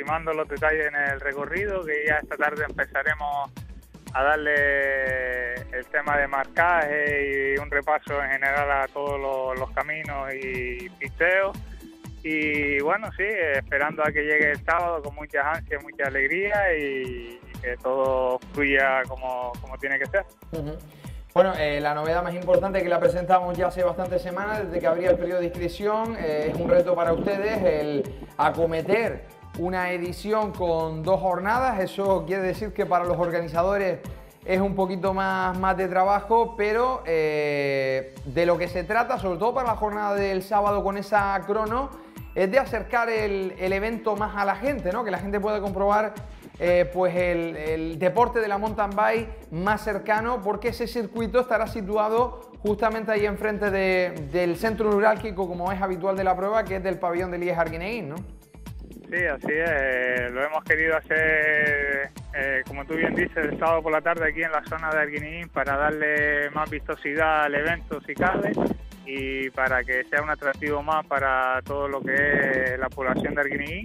ultimando los detalles en el recorrido, que ya esta tarde empezaremos a darle el tema de marcaje y un repaso en general a todos los caminos y pisteos. Y bueno, sí, esperando a que llegue el sábado con muchas ansias, mucha alegría y que todo fluya como tiene que ser. Bueno, la novedad más importante que la presentamos ya hace bastantes semanas, desde que abría el periodo de inscripción, es un reto para ustedes el acometer una edición con 2 jornadas. Eso quiere decir que para los organizadores es un poquito más de trabajo, pero de lo que se trata, sobre todo para la jornada del sábado con esa crono, es de acercar el evento más a la gente, ¿no? Que la gente pueda comprobar pues el deporte de la mountain bike más cercano, porque ese circuito estará situado justamente ahí enfrente del centro neurálgico, como es habitual de la prueba, que es del pabellón de Liège-Arguineguín, ¿no? Sí, así es. Lo hemos querido hacer, como tú bien dices, el sábado por la tarde aquí en la zona de Arguineguín para darle más vistosidad al evento si cabe y para que sea un atractivo más para todo lo que es la población de Arguineguín.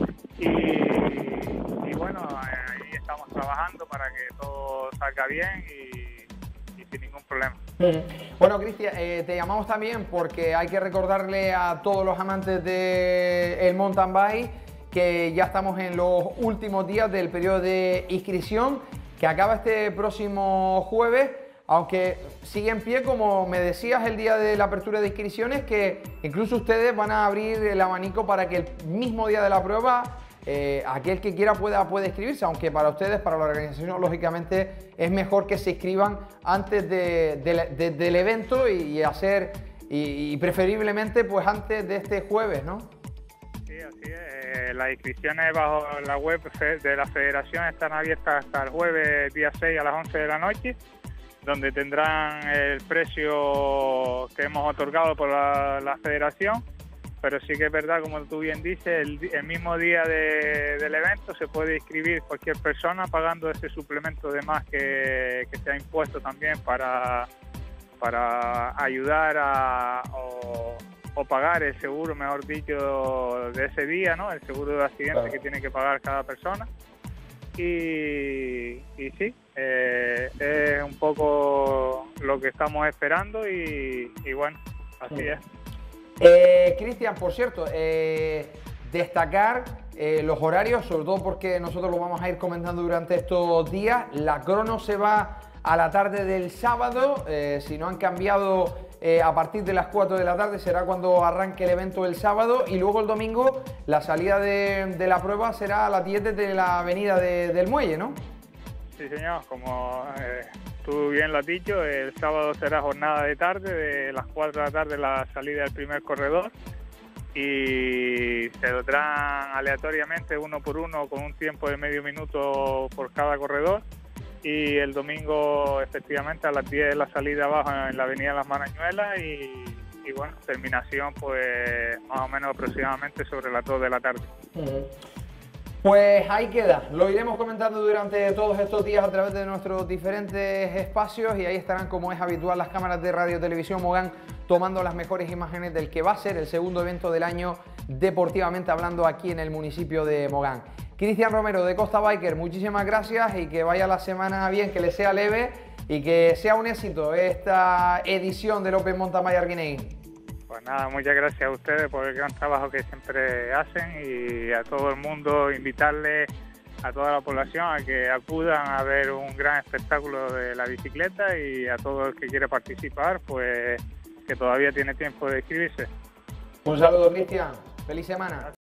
Y bueno, ahí estamos trabajando para que todo salga bien y sin ningún problema. Bueno, Cristian, te llamamos también porque hay que recordarle a todos los amantes del mountain bike que ya estamos en los últimos días del periodo de inscripción, que acaba este próximo jueves, aunque sigue en pie, como me decías el día de la apertura de inscripciones, que incluso ustedes van a abrir el abanico para que el mismo día de la prueba aquel que quiera puede inscribirse, aunque para ustedes, para la organización, lógicamente es mejor que se inscriban antes del evento y preferiblemente pues antes de este jueves, ¿no? Sí, así es. Las inscripciones bajo la web de la federación están abiertas hasta el jueves día 6 a las 11 de la noche, donde tendrán el precio que hemos otorgado por la federación. Pero sí que es verdad, como tú bien dices, el mismo día del evento se puede inscribir cualquier persona pagando ese suplemento de más que se ha impuesto también para ayudar o pagar el seguro, mejor dicho, de ese día, ¿no? El seguro de accidente que tiene que pagar cada persona. Y sí, es un poco lo que estamos esperando y bueno, así es. Cristian, por cierto, destacar los horarios, sobre todo porque nosotros lo vamos a ir comentando durante estos días. La crono se va a la tarde del sábado, si no han cambiado, a partir de las 4 de la tarde será cuando arranque el evento el sábado, y luego el domingo la salida de la prueba será a las 10 desde la avenida del Muelle, ¿no? Sí, señor, como tú bien lo has dicho, el sábado será jornada de tarde, de las 4 de la tarde la salida del primer corredor, y se dotarán aleatoriamente uno por uno con un tiempo de medio minuto por cada corredor, y el domingo efectivamente a las 10 la salida abajo en la avenida Las Marañuelas y bueno, terminación pues más o menos aproximadamente sobre las 2 de la tarde. Pues ahí queda, lo iremos comentando durante todos estos días a través de nuestros diferentes espacios, y ahí estarán, como es habitual, las cámaras de Radio Televisión Mogán tomando las mejores imágenes del que va a ser el segundo evento del año deportivamente hablando aquí en el municipio de Mogán. Cristian Romero de Costa Biker, muchísimas gracias y que vaya la semana bien, que le sea leve y que sea un éxito esta edición del Open Mountain Bike Arguineguín. Pues nada, muchas gracias a ustedes por el gran trabajo que siempre hacen, y a todo el mundo invitarles a toda la población a que acudan a ver un gran espectáculo de la bicicleta, y a todo el que quiere participar, pues que todavía tiene tiempo de inscribirse. Un saludo, Cristian. Feliz semana.